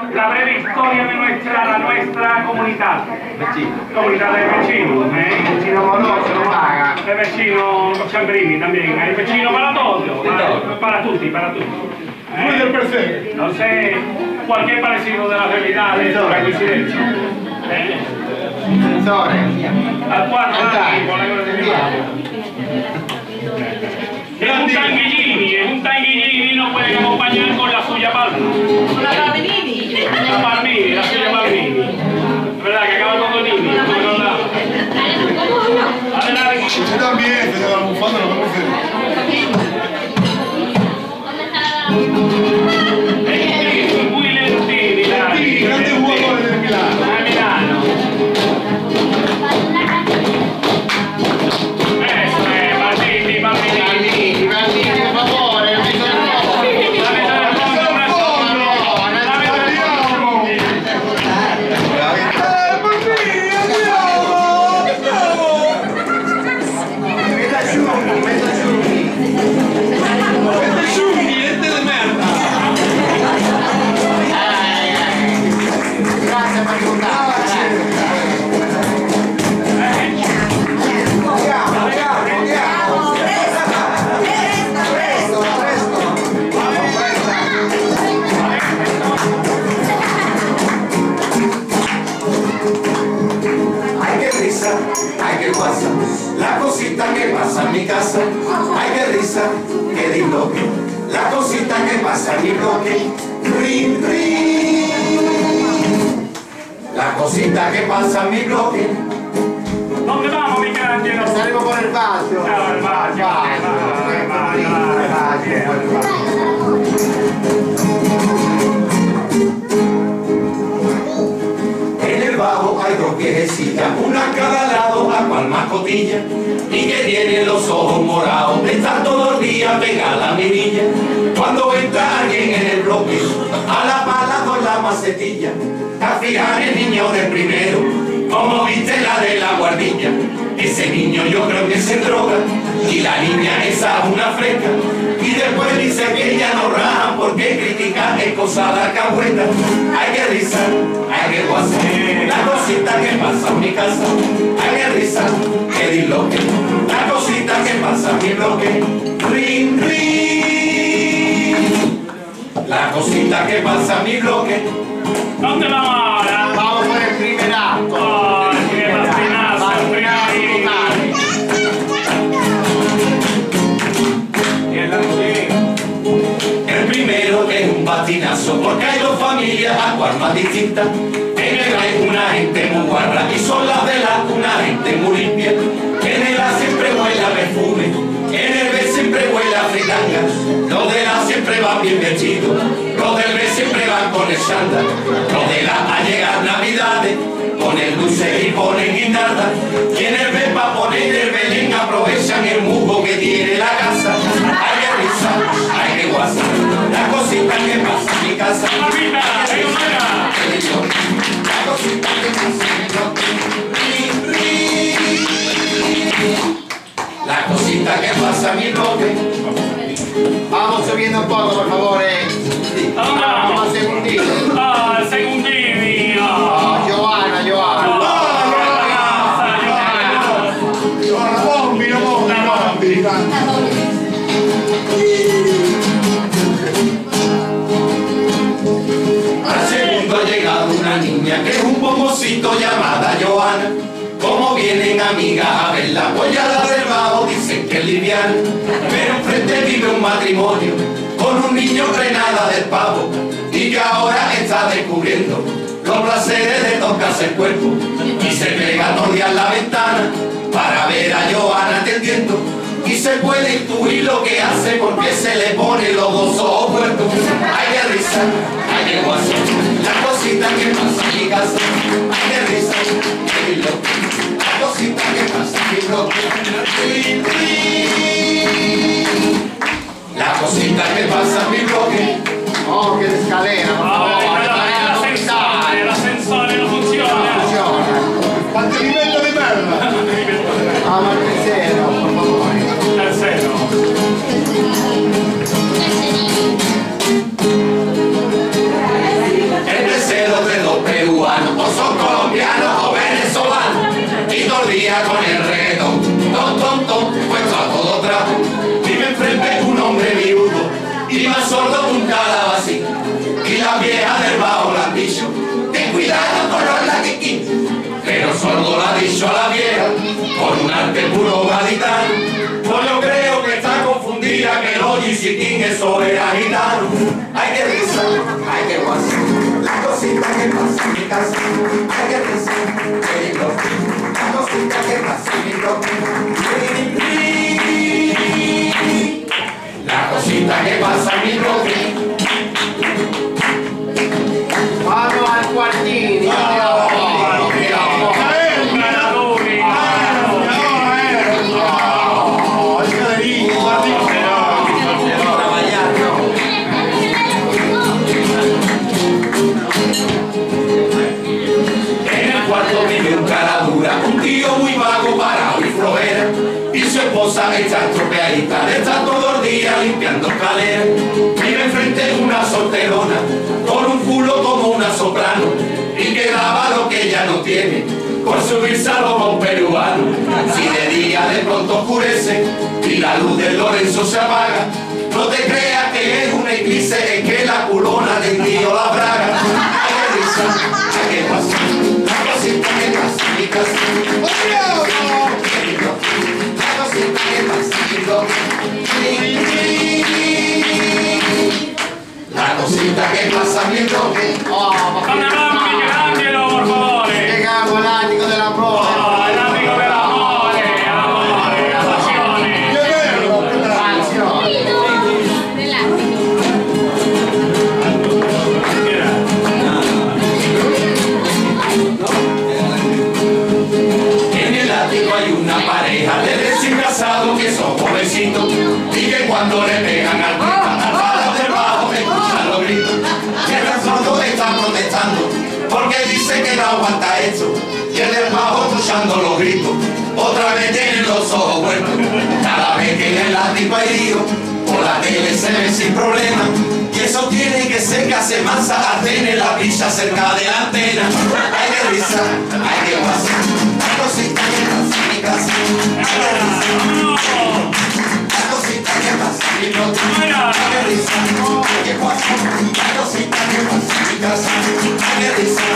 la breve historia de nuestra comunidad. Comunidad de vecinos, Vecino moroso, no paga. de vecinos Ciambrini también, hay vecinos para todos, para tutti. Entonces, cualquier parecido de la realidad es una coincidencia. Al cuarto con la cosa de es un tanguillini, no pueden acompañar con la suya palma. Con la Palmini. La Palmini, la suya Palmini. Es verdad que acaba todo Nini. Adelante. Yo también, señora Bufanda, lo vemos Muy lentini, Sí, grandes jugadores del Milano. a Milano. Eso è, Palmini, Palmini. Per favore, non mi La cosita que pasa en mi casa, ay qué risa, qué disloque. La cosita que pasa en mi bloque, rin, rin. La cosita que pasa en mi bloque. ¿Dónde vamos, mi grande? Saremo con il Vasio. Il En el bajo hay dos viejecitas, una a cada lado, a cual más cotilla, y que tienen los ojos morados, de estar todo el día pegada a la mirilla. Cuando entra alguien en el bloque, a la pala con la macetilla, a fijar el niño de primero, como viste la de la guardilla. Ese niño yo creo que se droga, y la niña esa es una fresca, y después dice que ella no raja porque critica es cosa de alcahueta. Ay qué risa, ay qué guasa, la cosita que pasa en mi casa. Ay qué risa, qué disloque, la cosita que pasa en mi bloque. Rin, rin, la cosita que pasa en mi bloque. ¿Dónde vamos ahora? Vamos por el primer atto. Oh, qué bastinazo, el El primero es un patinazo, porque hay dos familias a cual más distintas. En el A es una gente muy guarra y son las de la una gente muy limpia. En el A siempre huele a perfume, en el B siempre huele a fritanga. Los del A siempre van bien vestidos, los del B siempre van con el chándal. Los del A a llegar navidades, ponen dulce y ponen guindarda. Y en el B para poner el Belén aprovechan el musgo que tiene la casa. Ay qué risa, ay qué guasa, la cosita que pasa en mi casa. La cosita que pasa en mi bloque. Rin, rin. La cosita que pasa en mi bloque. Vamos subiendo un poco, por favore. Vamos al segundino. Ah, il segundini! Giovanna. Bombi. Al segundo ha llegado una niña que es un pomocito llamada Joana. Como vienen amigas a verla, pues ya la del bajo dicen que es liviana. Pero enfrente vive un matrimonio con un niño frenada del pavo, y que ahora está descubriendo los placeres de tocarse el cuerpo. Y se pega todo el día en la ventana para ver a Joana atendiendo. Y se puede intuir lo que hace porque se le ponen los dos ojos puestos. Ay qué risa, ay qué guasa, la cosita que pasa en mi casa. Ay qué risa, qué loco, la cosita que pasa en mi bloque. La cosita que pasa en mi bloque. Oh, che scalera, por favore. L'ascensore non funziona! Quanto livello di merda! Ah, ma il tercero, por favore. Tercero! El día con el reggaetón, tom, tom, tom, puesto a todo trapo. Vive enfrente un hombre viudo y más sordo que un calabacín. Y la vieja del bajo la han dicho, ten cuidado con los latiquín. Pero sordo la ha dicho a la vieja, por un arte puro gaditano. Pues yo creo que está confundida, que el Olliciquín eso era gitano. Ay, qué risa, ay, qué guasa, la cosita que pasa en mi casa. Ay, qué risa, qué lindo, la cosita que pasa en mi casa. La cosita que pasa en mi bloque. Vamos al cuartín. Un tío muy vago, parado y flojera, y su esposa está estropeadita, está todo el día limpiando escaleras. Vive enfrente una solterona, con un culo como una soprano, y que graba lo que ella no tiene, por subirse a los peruanos. Si de día de pronto oscurece, y la luz del Lorenzo se apaga, no te creas que es una eclipse, es que la culona del tío la braga. Ay, qué risa, ay, qué pasa, la cosita que pasa en mi casa. La cosita que pasa en mi bloque. La cosita que pasa en mi bloque. Ángelo, por favor. Llegamos al ático del amor. El amigo del amor, las pasiones. En el ático hay una pareja de recién casados que son jovencitos y que cuando le pegan al palo del bajo escuchan los gritos. Y el del sordo está protestando porque dice que no aguanta esto, y el del bajo escuchando los gritos otra vez tienen los ojos vueltos. Cada vez que en el ático hay lío, por la tele se ve sin problema, y eso tiene que ser que hace masa a tener la pilla cerca de la antena. Ay, qué risa, ay, qué pasa, la cosita que pasa en mi casa. Ay, qué risa, la cosita que pasa en mi bloque. Ay, qué risa, ay, qué pasa, la cosita que pasa en mi casa. Ay, qué risa.